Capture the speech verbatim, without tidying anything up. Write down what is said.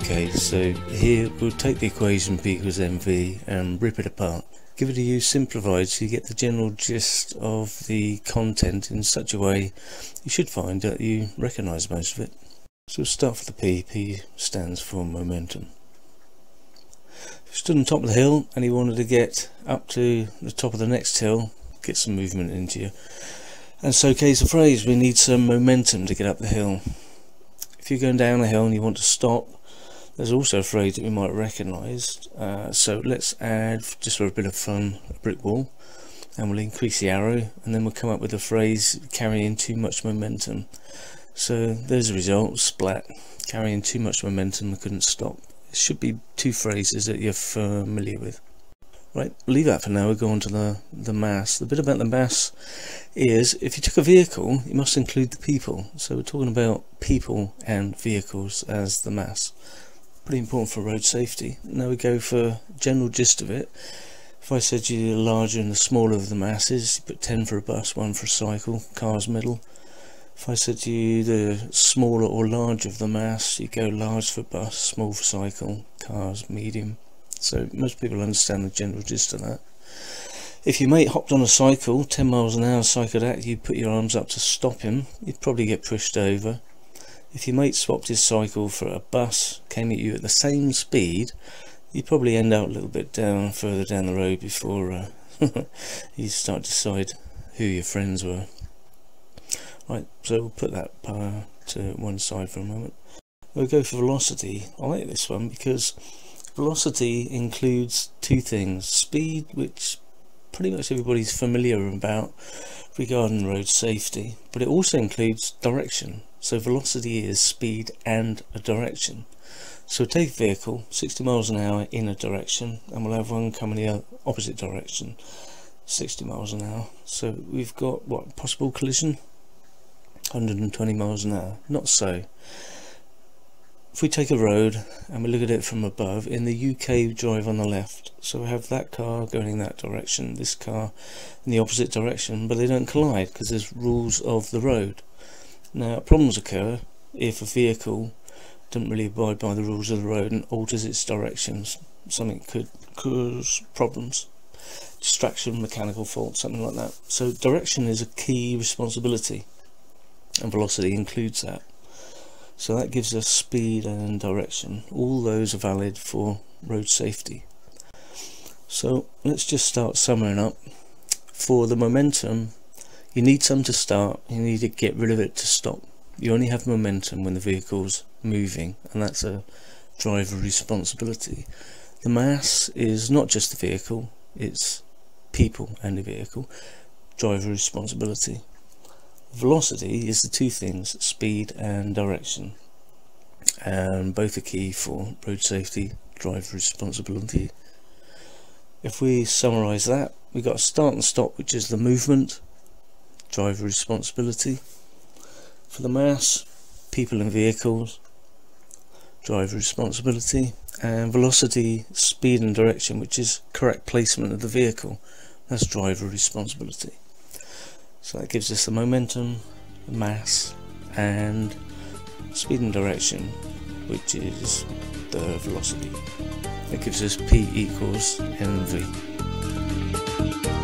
Okay, so here we'll take the equation P equals mv and rip it apart. Give it a use simplified so you get the general gist of the content in such a way you should find that you recognise most of it. So we'll start with the P. P stands for momentum. If you stood on top of the hill and you wanted to get up to the top of the next hill, get some movement into you. And so case the phrase, we need some momentum to get up the hill. If you're going down the hill and you want to stop, there's also a phrase that we might recognise. Uh, so let's add, just for a bit of fun, a brick wall, and we'll increase the arrow, and then we'll come up with a phrase carrying too much momentum. So there's a result, splat, carrying too much momentum, I couldn't stop. It should be two phrases that you're familiar with. Right, leave that for now, we'll go on to the, the mass. The bit about the mass is, if you took a vehicle, you must include the people. So we're talking about people and vehicles as the mass. Pretty important for road safety. Now we go for general gist of it. If I said you the larger and the smaller of the masses, you put ten for a bus, one for a cycle, cars middle. If I said to you the smaller or larger of the mass, you go large for bus, small for cycle, cars medium. So most people understand the general gist of that. If your mate hopped on a cycle, ten miles an hour, cycled at you, put your arms up to stop him, you'd probably get pushed over. If your mate swapped his cycle for a bus, came at you at the same speed, you'd probably end up a little bit down, further down the road before uh, you start to decide who your friends were. Right, so we'll put that uh, to one side for a moment. We'll go for velocity. I like this one because velocity includes two things: speed, which pretty much everybody's familiar about regarding road safety, but it also includes direction. So velocity is speed and a direction. So take a vehicle sixty miles an hour in a direction, and we'll have one coming the opposite direction, sixty miles an hour. So we've got what, possible collision? one hundred twenty miles an hour. Not so. If we take a road and we look at it from above, in the U K we drive on the left, so we have that car going in that direction, this car in the opposite direction, but they don't collide because there's rules of the road. Now problems occur if a vehicle doesn't really abide by the rules of the road and alters its directions. Something could cause problems, distraction, mechanical fault, something like that. So direction is a key responsibility, and velocity includes that. So that gives us speed and direction. All those are valid for road safety. So let's just start summing up. For the momentum, you need some to start, you need to get rid of it to stop. You only have momentum when the vehicle's moving, and that's a driver responsibility. The mass is not just the vehicle, it's people and the vehicle. Driver responsibility. Velocity is the two things, speed and direction, and both are key for road safety, driver responsibility. If we summarise that, we've got a start and stop, which is the movement, driver responsibility. For the mass, people and vehicles, driver responsibility. And velocity, speed and direction, which is correct placement of the vehicle, that's driver responsibility. So that gives us the momentum, the mass, and speed and direction, which is the velocity. That gives us P equals mv.